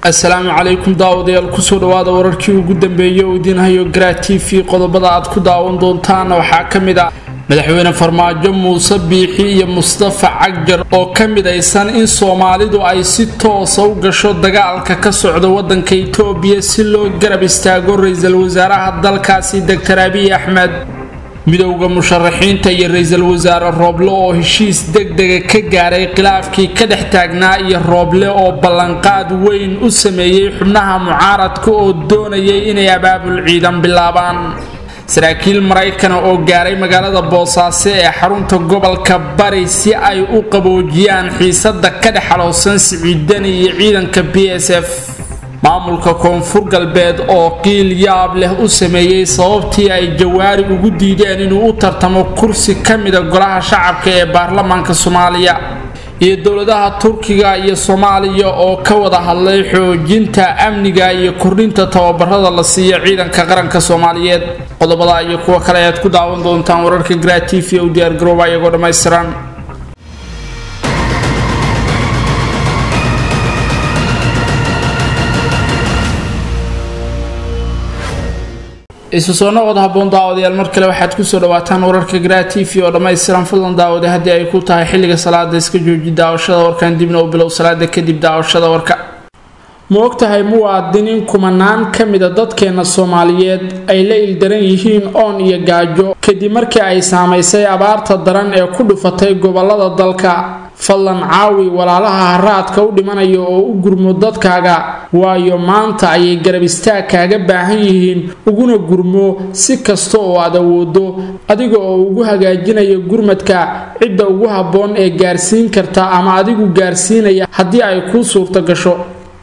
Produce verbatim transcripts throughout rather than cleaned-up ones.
السلام عليكم داوديال كسو dhawaada wararkii ugu dambeeyay oo idinhayo Gra T V qodobada aad ku daawan doontaan waxa kamid ah madaxweyne Farmaajo Muuse Biixi iyo Mustafa Cagjar oo kamid aysan in Soomaalidu ay si toos ah u gasho dagaalka ka socda wadanka Itoobiya si loo garab istaago ra'iisul wasaaraha dalkaasi Dr Abiy Ahmed midowga musharaxiinta iyo ra'iisul wasaare Roble oo heshiis degdeg ka gaaray khilaafkii ka dhex taagnaa iyo Roble oo ballanqaad weyn u sameeyay xubnaha mucaaradka oo doonayay inay abaabul ciidan bilaabaan saraakiil Mareykan oo gaaray magaalada Boosaaso ee xarunta gobolka Bari si ay u qaboojiyaan xiisadda ka dhex xaloosan Siciidan iyo ciidanka B S F maamulka koonfur galbeed oo qiil yaab leh u sameeyay sababtii ay jawaari ugu diideen inuu u tartamo kursi kamid ah golaha shacabka ee baarlamaanka Soomaaliya iyo dawladaha Turkiga iyo Soomaaliya oo ka wada hadlay xoojinta amniga iyo kordhinta tababarada la siiyo ciidanka qaranka Soomaaliyeed qodobada iyo kuwa kale aad ku daawan doontaan wararka Gra T V oo diyaar garooba ayagoo dhameystiran isu soo noqod haboon daawadayaal mar kale waxaad ku soo dhawaataan wararka Gra T V oo dhameystiran fadlan daawada hadii ay ku tahay xilliga salaada iska jooji daawashada warkan dibna u bilow salaada kadib daawashada warka moogtahay muwaadiniin kumanaan kamid ah dadkeena Soomaaliyeed ay la ildaran yihiin oon iyo gaajo kadib markii ay saameysay abaarta daran ee ku dhufatay gobolada dalka fadlan caawi walaalaha haraadka u dhimanayo oo u gurmo dadkaaga waayo maanta ay garab istaag kaaga baahan yihiin uguna gurmo si kasto oo aad awoodo adiga oo ugu hagaajinayo gurmadka cidda ugu haboon ee gaarsiin karta ama adigu gaarsiinaya hadii ay ku suurto gasho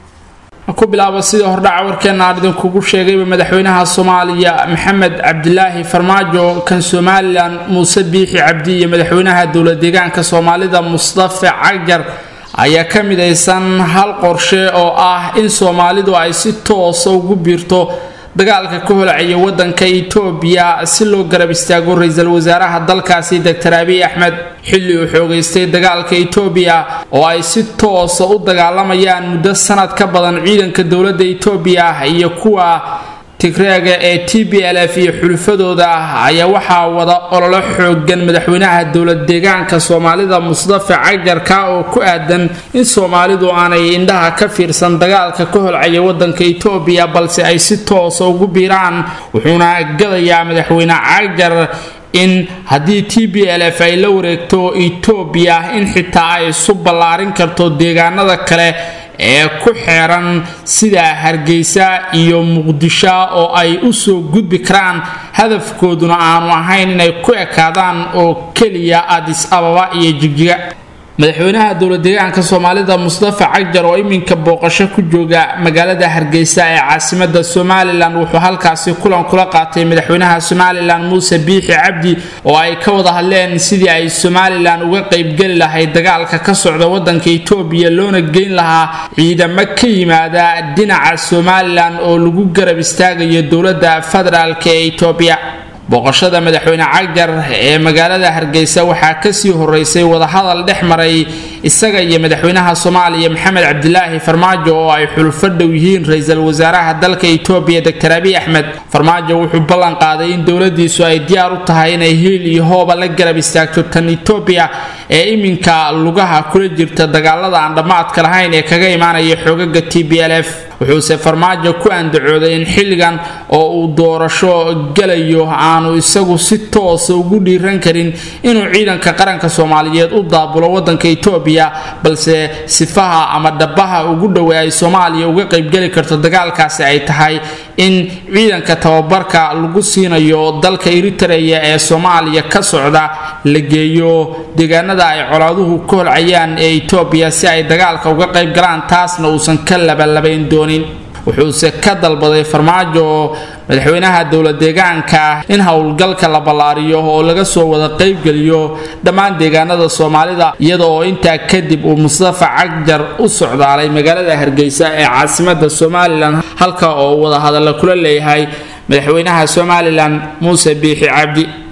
ku bilaabo sida hordhaca warkeena ardin kugu sheegay madaxweynaha Soomaaliya Maxamed Cabdilaahi Farmaajo kan Soomaaliland Muuse Biixi Cabdi iyo madaxweynaha dawladda deegaanka Soomaalida Mustafa Cagjar ayaa kamid aysan hal qorshe oo ah in Soomaalidu ay si toos ah ugu biirto dagaalka ka holcaya wadanka Itoobiya si loo garab istaago ra'iisul wasaaraha dalkaasi Dr Abiy Ahmed xilli uu xoogeystay dagaalka Itoobiya oo ay si toos ah u dagaalamayaan muddo sanad ka badan ciidanka dawladda Itoobiya iyo kuwa Tigreega ee T B L F iyo xulfadooda ayaa waxa wada olole xoogan madaxweynaha dawladda deegaanka Soomaalida Mustafa Cagjar ka oo ku aadan in Soomaalidu aanay indhaha ka fiirsan dagaalka ka holcaya wadanka Itoobiya balse ay si toos ah ugu biiraan wuxuuna gadayaa madaxweyne Cagjar in hadii T B L F ay la wareegto Itoobiya in xitaa ay soo ballaarin karto deegaanada kale ee ku xeeran sida Hargeysa iyo Muqdisho oo ay u soo gudbi karaan hadafkooduna aanu ahayn inay ku ekaadaan oo kaliya Addis Ababa iyo Jigjiga madaxweynaha dawladda deegaanka Soomaalida Mustafa Cagjar oo iminka booqasho ku jooga magaalada Hargeysa ee caasimadda Soomaaliland wuxuu halkaasi kulan kula qaatay madaxweynaha Soomaaliland Muuse Biixi Cabdi oo ay ka wada hadleen sidii ay Soomaaliland uga qayb gali lahayd dagaalka ka socda wadanka Itoobiya loona geyn lahaa ciidamo ka yimaada dhinaca Soomaaliland oo lagu garab istaagayo dawladda federaalka ee Itoobiya booqashada madaxweyne Cagjar ee magaalada Hargeysa waxa ka sii horeysay wada hadal dhex maray isaga iyo madaxweynaha Soomaaliya Maxamed Cabdilaahi Farmaajo oo ay xulfo dhow yihiin ra'iisul wasaaraha dalka Itoobiya Dr Abiy Ahmed Farmaajo wuxuu ballan qaaday in dawladdiisu ay diyaar u tahay inay hiil iyo hooba la garab istaagto tan Itoobiya ee iminka lugaha kula jirta dagaalada aan dhamaadka lahayn ee kaga imaanaya xoogagga T B L F wuxuu Farmaajo ku andacooday in xilligan oo uu doorasho galayo aanu isagu si toos ah ugu dhiiran karin inuu ciidanka qaranka Soomaaliyeed u daabulo wadanka Itoobiya balse sifaha ama dhabaha ugu dhaweeyay Soomaaliya uga qayb gali karto dagaalkaasi ay tahay in ciidanka tababarka lagu siinayo dalka Eritrea ee Soomaaliya ka socda la geeyo deegaanada ay colaaduhu ku holcayaan ee Itoobiya si ay dagaalka uga qayb galaan taasna uusan ka labalabayn doonin wuxuu ka dalbaday Farmaajo madaxweynaha dawladda deegaanka in hawlgalka la ballaariyo oo laga soo wada qayb galiyo dhammaan deegaanada Soomaalida iyadoo inta kadib uu Mustafa Cagjar u socdaalay magaalada Hargeysa ee caasimadda Soomaaliland halka oo wada hadal kula leeyahay madaxweynaha Soomaaliland Muuse Biixi Cabdi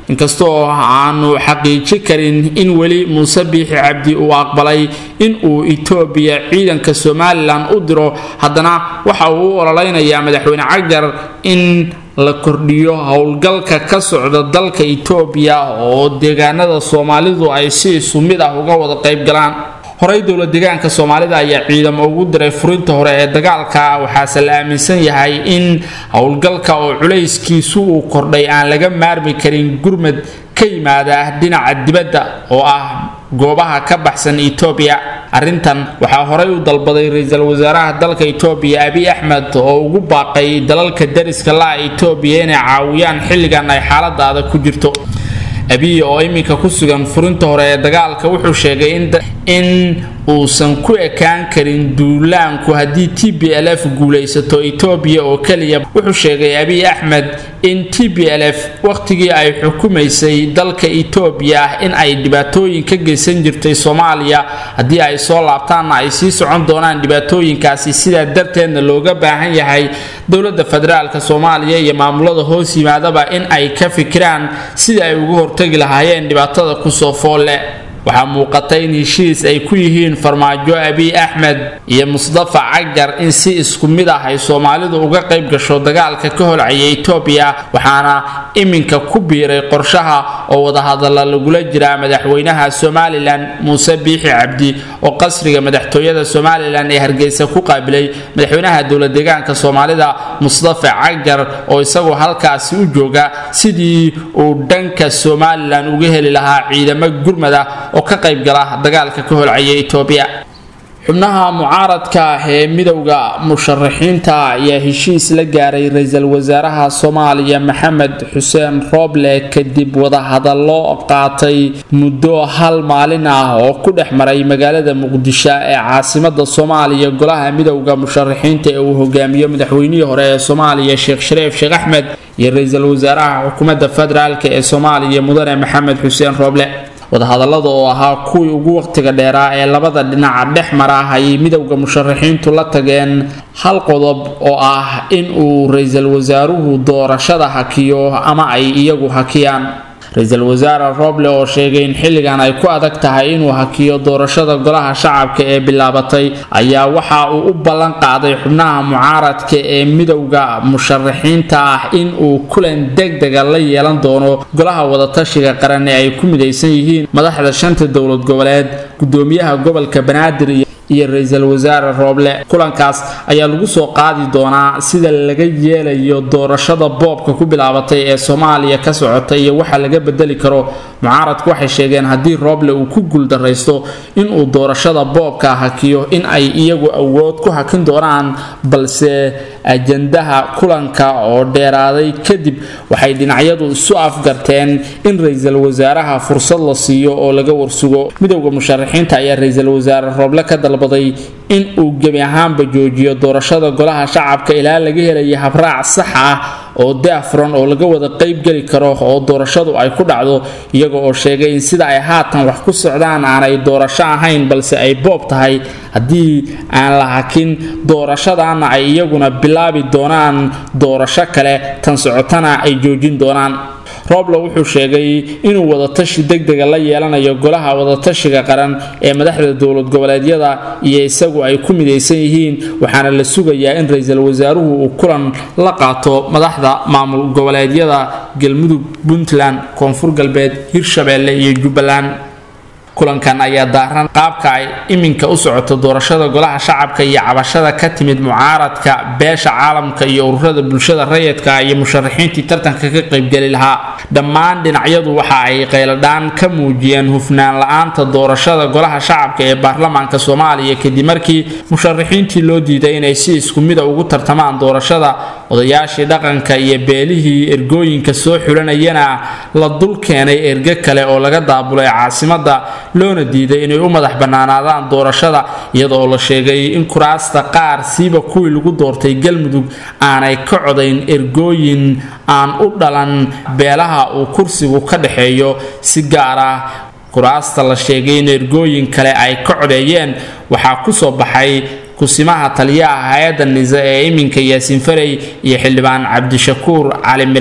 inkastoo aanu xaqiijin karin in weli Muuse Biixi Cabdi uu aqbalay in uu Itoobiya ciidanka Somaliland u diro haddana waxa uu u ololeynayaa madaxweyne Cagjar in la kordhiyo howlgalka ka socda dalka Itoobiya oo deegaanada Soomaalidu ay si sumid ah uga wada qayb galaan horay dowlad deegaanka Soomaalida ayaa ciidamo ugu diray furinta hore ee dagaalka waxaase la aaminsan yahay in howlgalka oo culayskiisu uu kordhay aan laga maarmi karin gurmad ka yimaada dhinaca dibadda oo ah goobaha ka baxsan Itoobiya arrintan waxa horay u dalbaday ra'iisul wasaaraha dalka Itoobiya Abiy Ahmed oo ugu baaqay dalalka dariska la Itoobiya inay caawiyaan xilligan ay xaalad adag ku jirto Abiy oo iminka ku sugan furinta hore ee dagaalka wuxuu sheegay in in uusan ku ekaan karin duulaanku haddii T B L F guulaysato Itoobiya oo kaliya wuxuu sheegay Abiy Ahmed in T B L F waqtigii ay xukumaysay dalka Itoobiya in ay dhibaatooyin ka geysan jirtay Soomaaliya haddii ay soo laabtaan ay sii socon doonaan dhibaatooyinkaasi sida darteedna looga baahan yahay dowladda federaalka Soomaaliya iyo maamulada hoos yimaadaba in ay ka fikiraan sida ay ugu hortagi lahaayeen dhibaatada ku soo foole waxa muuqatay in heshiis ay ku yihiin farmaajo Abiy Ahmed iyo Mustafa Cagjar in si isku mid ah ay Soomaalidu uga qayb gasho dagaalka ka holcaya Itoobiya waxaana iminka ku biiray qorshaha oo wada hadal lagula jira madaxweynaha Somaliland Muuse Biixi Cabdi oo qasriga madaxtooyada Somaliland ee Hargeysa ku qaabilay madaxweynaha dowlad deegaanka Soomaalida Mustafa Cagjar oo isagu halkaasi u jooga sidii uu dhanka Somaliland uga heli lahaa ciidamo gurmada oo ka qayb gala dagaalka ka holcaya Itoobiya xubnaha mucaaradka ee midowga musharaxiinta ayaa heshiis la gaaray ra'iisul wasaaraha Soomaaliya Maxamed Xuseen Roble kadib wada hadallo qaatay muddo hal maalin ah oo ku dhex maray magaalada Muqdisho ee caasimadda Soomaaliya golaha midowga musharaxiinta ee uu hogaamiyo madaxweynihii hore ee Soomaaliya Sheekh Shariif Sheekh Axmed iyo ra'iisul wasaaraha xukuumadda federaalka ee Soomaaliya Mudane Maxamed Xuseen Roble wada hadallada oo ahaa kuwii ugu waqtiga dheeraa ee labada dhinac dhex mara ay midowga musharaxiintu la tageen hal qodob oo ah in uu ra'iisul wasaaruhu doorashada hakiyo ama ay iyagu hakiyaan ra'iisul wasaare Roble oo sheegay in xilligan ay ku adag tahay inuu hakiyo doorashada golaha shacabka ee bilaabatay ayaa waxa uu u ballan qaaday xubnaha mucaaradka ee midowga musharaxiinta ah in uu kulan degdeg ah la yeelan doono golaha wada tashiga qaran ee ay ku midaysan yihiin madaxda shanta dowlad goboleed gudoomiyaha gobolka Banaadir iyo ra'iisul wasaare Roble kulankaas ayaa lagu soo qaadi doonaa sida laga yeelayo doorashada boobka ku bilaabatay ee Soomaaliya ka socotay iyo waxa laga bedeli karo mucaaradku waxay sheegeen haddii Roble uu ku guuldareysto in uu doorashada boobka hakiyo in ay iyagu awood ku hakin doonaan balse ajandaha kulanka oo dheeraaday kadib waxay dhinacyadu isu afgarteen in ra'iisul wasaaraha fursad la siiyo oo laga warsugo midowga musharaxiinta ayaa ra'iisul wasaare Roble ka dalbaday in uu gebi ahaanba joojiyo doorashada golaha shacabka ilaa laga helayo habraac sax ah oo daafran oo laga wada qayb gali karo oo doorashadu ay ku dhacdo iyaga oo sheegay in sida ay haatan wax ku socdaan aanay doorasho ahayn balse ay boob tahay haddii aan la hakin doorashadana ay iyaguna bilaabi doonaan doorasho kale tan socotana ay joojin doonaan Roble wuxuu sheegay inuu wada tashi degdeg ah la yeelanayo golaha wada tashiga qaran ee madaxda dowlad goboleedyada iyo isagu ay ku midaysan yihiin waxaana la sugayaa in ra'iisul wasaaruhu uu kulan la qaato madaxda maamul goboleedyada Galmudug Puntland Koonfur Galbeed Hirshabeelle iyo Jubbaland kulankan ayaa daaran qaabka ay iminka u socoto doorashada golaha shacabka iyo cabashada ka timid mucaaradka beesha caalamka iyo ururada bulshada rayidka iyo musharaxiintii tartanka ka qayb gali lahaa dhammaan dhinacyadu waxa ay qeyladaan ka muujiyeen hufnaan la'aanta doorashada golaha shacabka ee baarlamaanka Soomaaliya kadib markii musharaxiintii loo diiday inay si isku mid ah ugu tartamaan doorashada odayaashii dhaqanka iyo beelihii ergooyinka soo xulanayana la dul keenay erga kale oo laga daabulay caasimadda loona diiday inay u madax banaanaadaan doorashada iyadoo la sheegay in kuraasta qaar siiba kuwii lagu doortay Galmudug aanay ka codayn ergooyin aan u dhalan beelaha uu kursigu ka dhaxeeyo si gaar ah kuraasta la sheegay in ergooyin kale ay ka codeeyeen waxa ku soo baxay kusimaha taliyaha hay'adda nisa ee iminka Yaasiin Faray iyo xildhibaan Cabdishakuur Cali Mire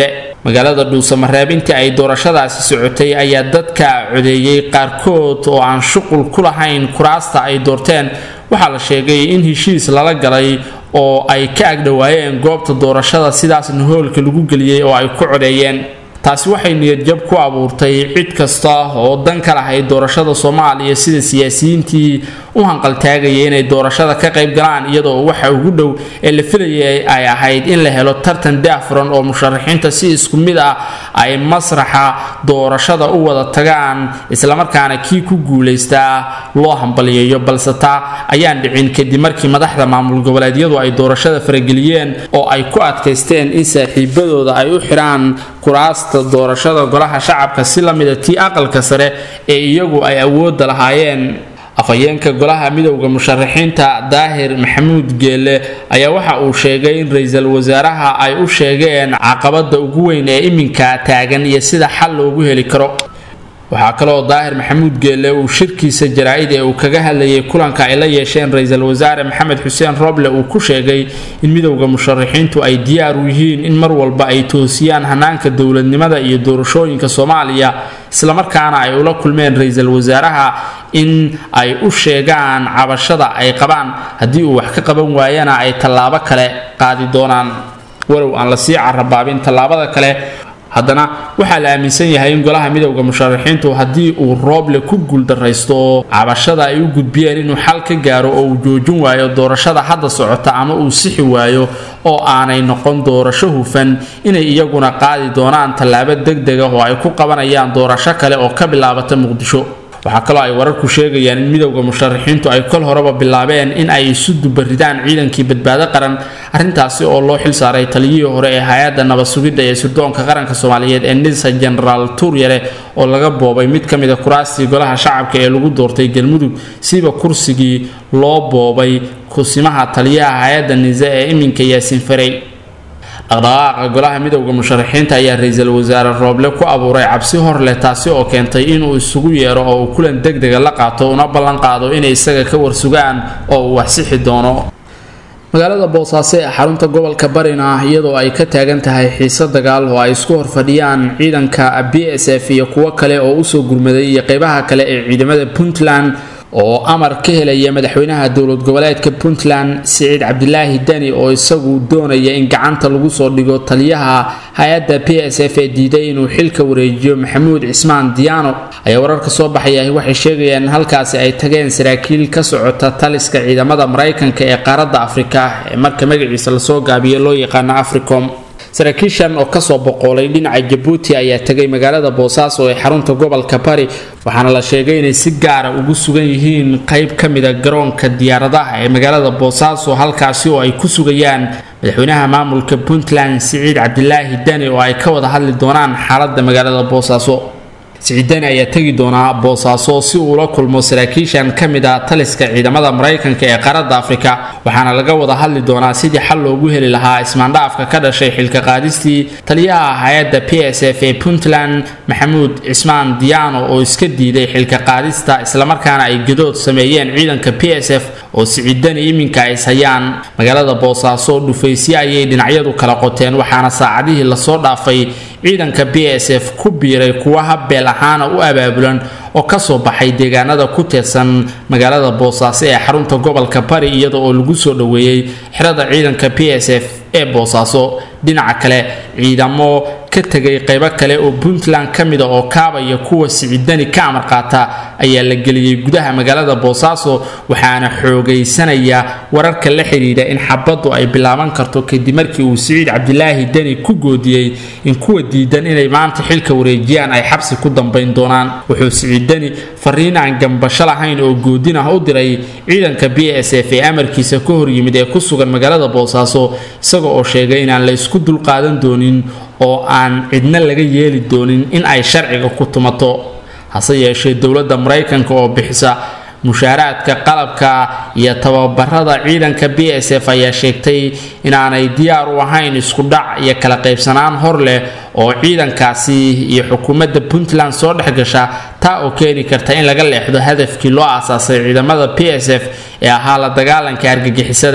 magaalada dhuusamareeb intii ay doorashadaasi socotay ayaa dadka codeeyay qaarkood oo aan shuqul ku lahayn kuraasta ay doorteen waxaa la sheegay in heshiis lala galay oo ay ka agdhawaayeen goobta doorashada sidaasna hoolka lagu geliyay oo ay ku codeeyeen taasi waxay niyadjab ku abuurtay cid kasta oo dan ka lahayd doorashada Soomaaliya sida siyaasiyiintii u hanqaltaagayay inay doorashada ka qayb galaan iyadoo waxa ugu dhow ee la filayay ay ahayd in la helo tartan daahfuran oo musharaxiinta si isku mid ah ay masraxa doorashada u wada tagaan isla markaana kii ku guuleystaa loo hambaliyeeyo balse taa ayaan dhicin kadib markii madaxda maamul goboleedyadu ay doorashada farageliyeen oo ay ku adkaysteen in saaxiibadooda ay u xiraan kuraasta doorashada golaha shacabka si la mid ah tii aqalka sare ee iyagu ay awood lahaayeen afayeenka golaha midowga musharaxiinta Daahir Maxamuud Geele ayaa waxa uu sheegay in ra'iisul wasaaraha ay u sheegeen caqabada ugu weyn ee iminka taagan iyo sida xal loogu heli karo waxa kale oo Daahir Maxamuud Geele uu shirkiisa jaraa'id ee uu kaga hadlayay kulanka ay la yeesheen ra'iisul wasaare Maxamed Xuseen Roble uu ku sheegay in midowga musharaxiintu ay diyaar u yihiin in mar walba ay toosiyaan hanaanka dawladnimada iyo doorashooyinka Soomaaliya isla markaana ay ula kulmeen ra'iisul wasaaraha in ay u sheegaan cabashada ay qabaan hadii uu wax ka qaban waayana ay tallaabo kale qaadi doonaan walow aan la sii carabaabin tallaabada kale haddana waxa la aaminsan yahay in golaha midowga musharaxiintu hadii uu Roble ku guuldareysto cabashada ay u gudbiyeen inuu xal ka gaaro oo uu joojin waayo doorashada hadda socota ama uu sixi waayo oo aanay noqon doorasho hufan inay iyaguna qaadi doonaan tallaabo degdeg ah oo ay ku qabanayaan doorasho kale oo ka bilaabata Muqdisho waxa kale ay wararku sheegayaan in midowga musharaxiintu ay kol horeba bilaabeen in ay isu dubaridaan ciidankii badbaado qaran arintaasi oo loo xil saaray taliyihii hore ee hay'adda nabad sugidda ee sirdoonka qaranka Soomaaliyeed ee Nisa General Turyare oo laga boobay mid kamid ah kuraastii golaha shacabka ee lagu doortay Galmudug siba kursigii loo boobay kusimaha taliyaha hay'adda Nisa ee iminka Yaasin Faray dhaqdhaqaaqa golaha midowga musharaxiinta ayaa ra'iisul wasaare Roble ku abuuray cabsi hor leh taasi oo keentay inuu isugu yeero oo uu kulan degdeg ah la qaato una ballan qaado inay isaga ka warsugaan oo uu wax sixi doono magaalada Boosaaso ee xarunta gobolka Barina iyadoo ay ka taagan tahay xiisad dagaal oo ay isku horfadhiyaan ciidanka B S F iyo kuwa kale oo u soo gurmaday iyo qaybaha kale ee ciidamada Puntland oo amar ka helaya madaxweynaha dawlad goboleedka Puntland Saciid Cabdilaahi Dani oo isagu doonaya in gacanta lagu soo dhigo taliyaha hay'adda P S F ee diiday inuu xilka wareejiyo Maxamuud Cismaan Diyaano ayaa wararka soo baxaya waxay sheegayaan halkaasi ay tageen saraakiil ka socota taliska ciidamada Mareykanka ee qaaradda Afrika ee marka magaciisa la soo gaabiyo loo yaqaan Africom saraakiishan oo ka soo boqolay dhinaca Djibouti ayaa tagay magaalada Boosaaso ee xarunta gobolka Bari waxaana la sheegay inay si gaar ah ugu sugan yihiin qayb kamid ah garoonka diyaaradaha ee magaalada Boosaaso halkaasi oo ay ku sugayaan madaxweynaha maamulka Puntland Saciid Cabdilaahi Dani oo ay ka wada hadli doonaan xaaladda magaalada Boosaaso Saciid Dani ayaa tagi doona Boosaaso si uu la kulmo saraakiishan kamid ah taliska ciidamada Mareykanka ee qaaradda Afrika waxaana laga wada hadli doonaa sidii xal loogu heli lahaa ismaandhaafka ka dhashay xilka qaadistii taliyaha hay'adda P S F ee Puntland Maxamuud Cismaan Diyaano oo iska diiday xilka qaadista isla markaana ay gadood sameeyeen ciidanka P S F oo Saciid Dani iminka ay hayaan magaalada Boosaaso dhufaysi ayay dhinacyadu kala qoteen waxaana saacadihii la soo dhaafay ciidanka P S F ku biiray kuwa habeel ahaan u abaabulan oo ka soo baxay deegaanada ku teersan magaalada Boosaaso ee xarunta gobolka Bari iyadoo oo lagu soo dhaweeyay xirada ciidanka P S F ee Boosaaso dhinaca kale ciidamo ka tagay qaybo kale oo Puntland kamid ah oo kaabaya kuwa Saciid Dani ka amar qaata ayaa la geliyay gudaha magaalada Boosaaso waxaana xoogaysanaya wararka la xiriira in xabadu ay bilaaban karto kadib markii uu Saciid Cabdilaahi Dani ku goodiyay in kuwa diidan inay maanta xilka wareejiyaan ay xabsi ku dambeyn doonaan wuxuu Saciid Dani fariin aan gambasho lahayn oo goodin ah u diray ciidanka B S F ee amarkiisa ka hor yimid ee ku sugan magaalada Boosaaso isagoo oo sheegay in aan la isku dul qaadan doonin oo aan cidna laga yeeli doonin in ay sharciga ku tumato hase yeeshee dawladda Mareykanka oo bixisa mushaaraadka qalabka iyo tababarada ciidanka B S F ayaa sheegtay in aanay diyaar u ahayn isku dhac iyo kala qaybsanaan hor leh oo ciidankaasi iyo xukuumadda Puntland soo dhaxgasha taa oo keeni karta in laga leexdo hadafkii loo aasaasay ciidamada P S F ee ahaa la dagaalanka argagixisada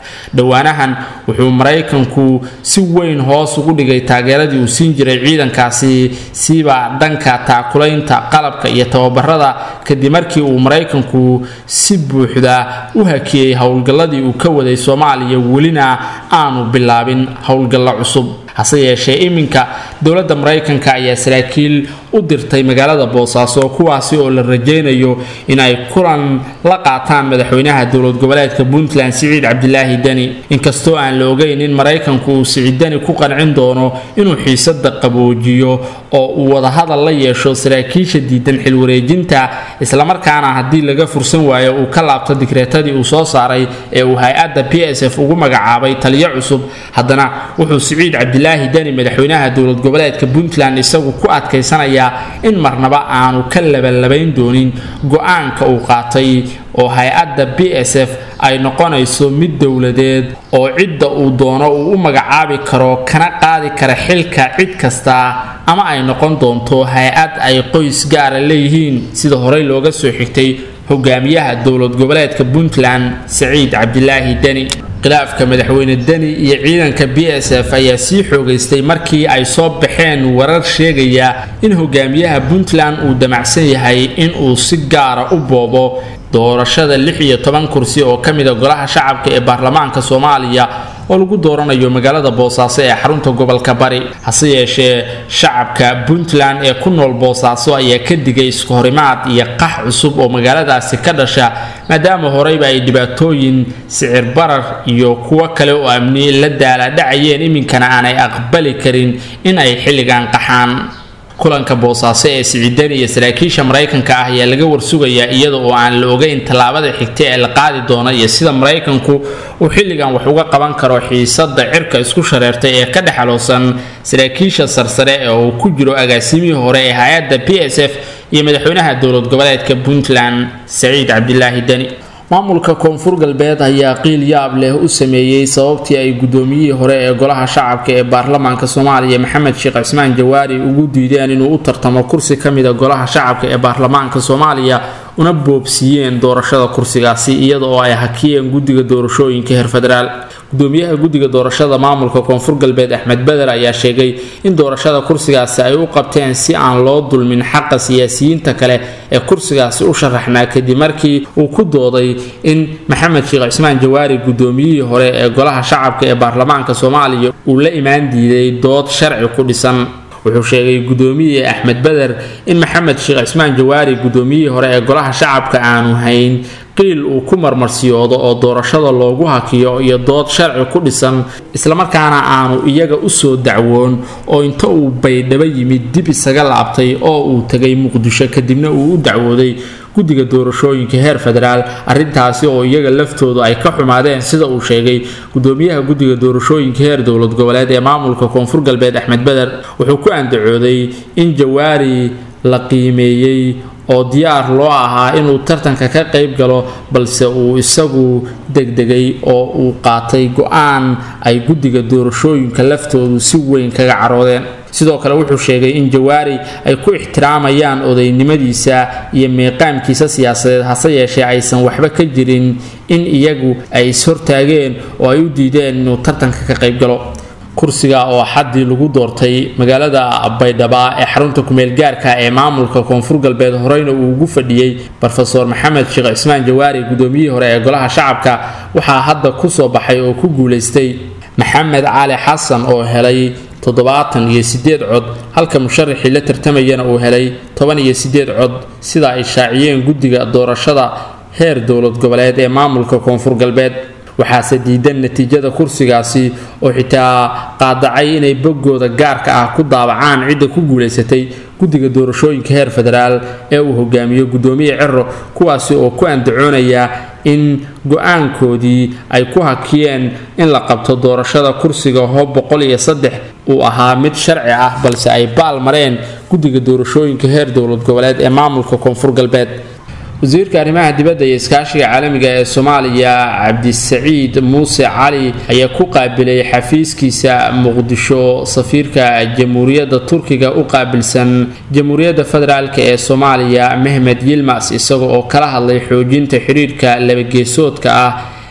dhawaanahan wuxuu Mareykanku si weyn hoos ugu dhigay taageeradii uu siin jiray ciidankaasi siba dhanka taakulaynta qalabka iyo tababarada kadib markii uu Mareykanku si buuxda u hakiyay hawlgalladii uu ka waday Soomaaliya welina aanu bilaabin hawlgallo cusub hase yeeshee iminka dowladda Mareykanka ayaa saraakiil u dirtay magaalada Boosaaso kuwaasi oo la rajeynayo in ay kulan la qaataan madaxweynaha dowlad goboleedka Puntland Siciid Cabdilaahi Dani inkastoo aan la ogeyn in Mareykanku uu Siciid Dani ku qancin doono inuu xiisada qaboojiyo oo uu wada hadal la yeesho saraakiisha diidan xil wareejinta isla markaana hadii laga fursan waayo uu ka laabto dikreetadii uu soo saaray ee uu hay'adda P S F ugu magacaabay taliye cusub haddana wuxuu Siciid Cabdilaahi Dani madaxweynaha dowlad goboleedka Puntland isagu ku adkaysanaya in marnaba aanu ka labalabayn doonin go'aanka uu qaatay oo hay'adda P S F ay noqonayso mid dawladeed oo cidda uu doono uu u magacaabi karo kana qaadi kara xilka cid kasta ama ay noqon doonto hay'ad ay qoys gaar ah leeyihiin sida hore looga soo xigtay hogaamiyaha dowlad goboleedka Puntland Siciid Cabdilaahi Dani khilaafka madaxweyne Dani iyo ciidanka P S F ayaa sii xoogaystay markii ay soo baxeen warar sheegaya in hogaamiyaha Puntland uu damacsan yahay in uu si gaar ah u boobo doorashada lix iyo toban kursi oo kamid ah golaha shacabka ee baarlamaanka Soomaaliya oo lagu dooranayo magaalada Boosaaso ee xarunta gobolka Bari hase yeeshee shacabka Puntland ee ku nool Boosaaso ayaa ka digay isku horimaad iyo qax cusub oo magaaladaasi ka dhasha maadaama horeyba ay dhibaatooyin sicir barar iyo kuwa kale oo amni la daala dhacayeen iminkana aanay aqbali karin in ay xilligan qaxaan kulanka Boosaaso ee Siciid Dani iyo saraakiisha Mareykanka ah ayaa laga warsugayaa iyada oo aan la ogeyn talaabada xigta ee la qaadi doono iyo sida Mareykanku uu xilligan wax uga qaban karo xiisada cirka isku shareertay ee ka dhaxaloosan saraakiisha sarsare ee uu ku jiro agaasimihii hore ee hay'adda P S F iyo madaxweynaha dowlad goboleedka Puntland Siciid Cabdilaahi Dani maamulka koonfur galbeed ayaa qiil yaab leh u sameeyay sababtii ay gudoomiyihii hore ee golaha shacabka ee baarlamaanka Soomaaliya Maxamed Sheekh Cismaan Jawaari ugu diideen inuu u tartamo kursi kamid ah golaha shacabka ee baarlamaanka Soomaaliya una boobsiyeen doorashada kursigaasi iyada oo ay hakiyeen guddiga doorashooyinka heer federaal gudoomiyaha guddiga doorashada maamulka koonfur galbeed Axmed Badar ayaa sheegay in doorashada kursigaasi ay u qabteen si aan loo dulmin xaqa siyaasiyiinta kale ee kursigaasi u sharaxnaa kadib markii uu ku dooday in Maxamed Sheekh Cismaan Jawaari gudoomiyihii hore ee golaha shacabka ee baarlamaanka Soomaaliya uu la imaan diiday dood sharci ku dhisan wuxuu sheegay gudoomiye Axmed Badar in Maxamed Sheekh Cismaan Jawaari gudoomiyihii hore ee golaha shacabka aanu hayn qiil uu ku marmarsiyoodo oo doorashada loogu hakiyo iyo dood sharci ku dhisan isla markaana aanu iyaga u soo dacwoon oo inta uu baydhaba yimid dib isaga laabtay oo uu tagay Muqdisho kadibna uu u dacwooday guddiga doorashooyinka heer federaal arintaasi oo iyaga laftoodu ay ka xumaadeen sida uu sheegay gudoomiyaha guddiga doorashooyinka heer dowlad goboleed ee maamulka koonfur galbeed Axmed Badar wuxuu ku andacooday in Jawaari la qiimeeyay oo diyaar loo ahaa inuu tartanka ka qayb galo balse uu isagu degdegay oo uu qaatay go'aan ay guddiga doorashooyinka laftoodu si weyn kaga caroodeen sidoo kale wuxuu sheegay in Jawaari ay ku ixtiraamayaan odaynimadiisa iyo meeqaamkiisa siyaasadeed hase yeeshee aysan waxba ka jirin in iyagu ay is hortaageen oo ay u diideen inuu tartanka ka qayb galo kursiga oo xadii lagu doortay magaalada Baydhaba ee xarunta kumeel gaarka ee maamulka koonfur galbeed horeyna uu ugu fadhiyay Professor Maxamed Sheekh Cismaan Jawaari gudoomiyihii hore ee golaha shacabka waxaa hadda ku soo baxay oo ku guuleystay Maxamed Cali Xasan oo helay toddobaatan iyo sideed cod halka musharaxii la tartamayana uu helay toban iyo sideed cod sida ay shaaciyeen guddiga doorashada heer dowlad goboleed ee maamulka koonfur galbeed waxaase diidan natiijada kursigaasi oo xitaa qaadacay inay bogooda gaarka ah ku daabacaan cidda ku guuleysatay guddiga doorashooyinka heer federaal ee uu hogaamiyo gudoomiye Ciro kuwaasi oo ku andacoonaya in go'aankoodii ay ku hakiyeen in la qabto doorashada kursiga hoob boqol iyo saddex uu ahaa mid sharci ah balse ay baal mareen guddiga doorashooyinka heer dowlad goboleed ee maamulka koonfur galbeed wasiirka arrimaha dibadda iyo iskaashiga caalamiga ee Soomaaliya Cabdisaciid Muuse Cali ayaa ku qaabilay xafiiskiisa Muqdisho safiirka Jamhuuriyadda Turkiga u qaabilsan Jamhuuriyadda Federaalka ee Soomaaliya Mehmet Yilmaz isagoo oo kala hadlay xoojinta xiriirka laba geesoodka ah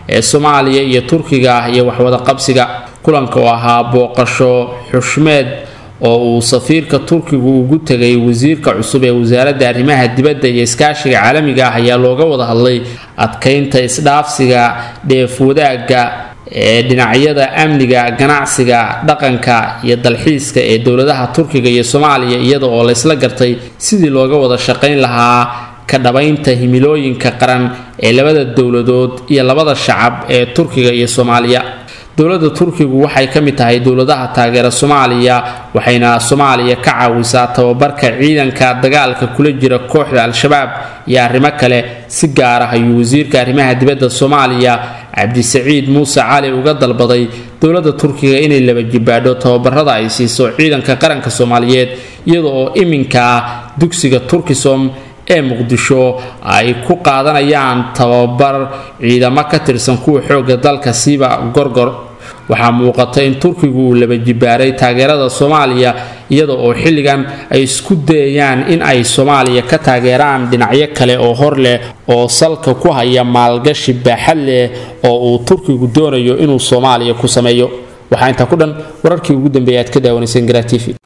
ee Soomaaliya iyo Turkiga iyo waxwada qabsiga kulanka oo ahaa booqasho xushmeed oo uu safiirka Turkigu ugu tagay wasiirka cusub ee wasaaradda arrimaha dibadda iyo iskaashiga caalamiga ah ayaa looga wada hadlay adkeynta isdhaafsiga dheef wadaaga ee dhinacyada amniga ganacsiga dhaqanka iyo dalxiiska ee dawladaha Turkiga iyo Soomaaliya iyada oo la isla gartay sidii looga wada shaqeyn lahaa ka dhabaynta himilooyinka qaran ee labada dawladood iyo labada shacab ee Turkiga iyo Soomaaliya dawladda Turkigu waxay ka mid tahay dawladaha taageera Soomaaliya waxayna Soomaaliya ka caawisaa tababarka ciidanka dagaalka kula jira kooxda al-shabaab iyo arrimo kale si gaar ah ayuu wasiirka arrimaha dibadda Soomaaliya Cabdisaciid Muuse Cali uga dalbaday dawladda Turkiga inay laba jibaadho tababarada ay siiso ciidanka qaranka Soomaaliyeed iyada oo iminka dugsiga Turkisom ee Muqdisho ay ku qaadanayaan tababar ciidamo ka tirsan kuwa xoogga dalka siiba gorgor waxaa muuqata in Turkigu uu laba jibaaray taageerada Soomaaliya iyada oo xilligan ay isku dayayaan in ay Soomaaliya ka taageeraan dhinacyo kale oo hor leh oo salka ku haya maalgashi baaxad leh oo uu Turkigu doonayo inuu Soomaaliya ku sameeyo waxaa inta ku dhan wararkii ugu dambeeyay aad ka daawanaysan Garaa T V.